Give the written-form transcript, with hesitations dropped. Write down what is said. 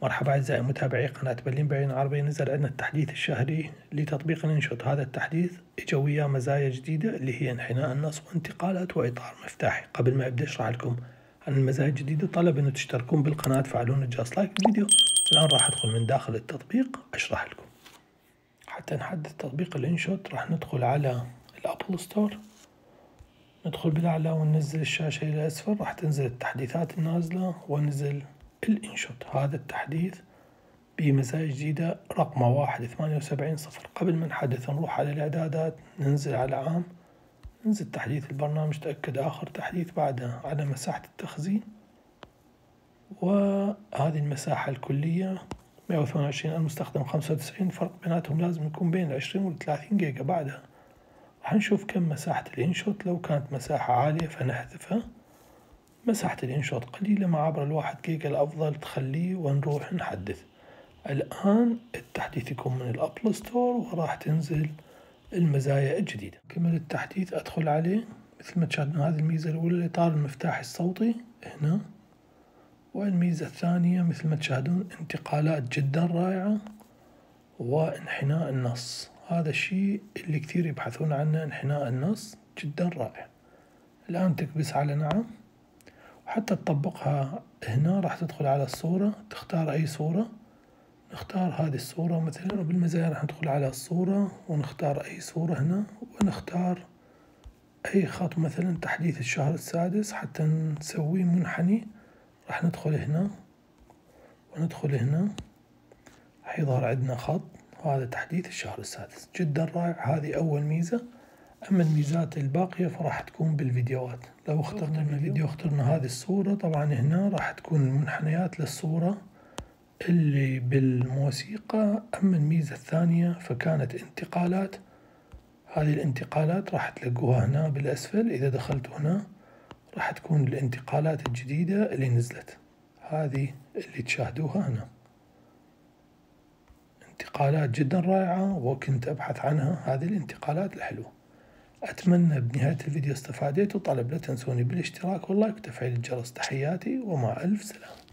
مرحبا أعزائي متابعي قناة برلين بعيون عربي. نزل عندنا التحديث الشهري لتطبيق الانشوت. هذا التحديث اجى وياه مزايا جديدة اللي هي انحناء النص وانتقالات وإطار مفتاحي. قبل ما أبدأ أشرح لكم عن المزايا الجديدة طلب أن تشتركون بالقناة، تفعلون الجرس، لايك الفيديو. الآن راح أدخل من داخل التطبيق أشرح لكم. حتى نحدث تطبيق الانشوت راح ندخل على الأبل ستور، ندخل بالأعلى وننزل الشاشة إلى أسفل، راح تنزل التحديثات النازلة وننزل الانشوت. هذا التحديث بمزايا جديدة رقمه 1.78.0. قبل ما نحدث نروح على الإعدادات، ننزل على عام، ننزل تحديث البرنامج، تأكد آخر تحديث، بعدها على مساحة التخزين، وهذه المساحة الكلية 128 المستخدم 95. الفرق بيناتهم لازم يكون بين 20 و 30 جيجا. بعدها راح نشوف كم مساحة الانشوت. لو كانت مساحة عالية فنحذفها، مساحة الانشوت قليلة مع عبر الواحد جيجا الأفضل تخليه ونروح نحدث. الآن التحديث يكون من الأبل ستور وراح تنزل المزايا الجديدة. كمل التحديث، أدخل عليه. مثل ما تشاهدون هذه الميزة الأولى، الإطار المفتاحي الصوتي هنا، والميزة الثانية مثل ما تشاهدون انتقالات جدا رائعة وانحناء النص. هذا الشيء اللي كثير يبحثون عنه، انحناء النص جدا رائع. الآن تكبس على نعم، وحتى تطبقها هنا راح تدخل على الصورة، تختار أي صورة، نختار هذه الصورة مثلا، وبالمزايا راح ندخل على الصورة ونختار أي صورة هنا، ونختار أي خط مثلا تحديث الشهر السادس حتى نسويه منحني. راح ندخل هنا وندخل هنا، راح يظهر عندنا خط، وهذا تحديث الشهر السادس جدا رائع. هذه أول ميزة. أما الميزات الباقية فراح تكون بالفيديوهات. لو اخترنا من الفيديو، اخترنا هذه الصورة، طبعا هنا راح تكون المنحنيات للصورة اللي بالموسيقى. أما الميزة الثانية فكانت انتقالات. هذه الانتقالات راح تلقوها هنا بالأسفل. إذا دخلت هنا راح تكون الانتقالات الجديدة اللي نزلت، هذه اللي تشاهدوها هنا. انتقالات جدا رائعة وكنت أبحث عنها، هذه الانتقالات الحلوة. أتمنى بنهاية الفيديو استفاديت، وطلب لا تنسوني بالاشتراك واللايك وتفعيل الجرس. تحياتي ومع ألف سلامة.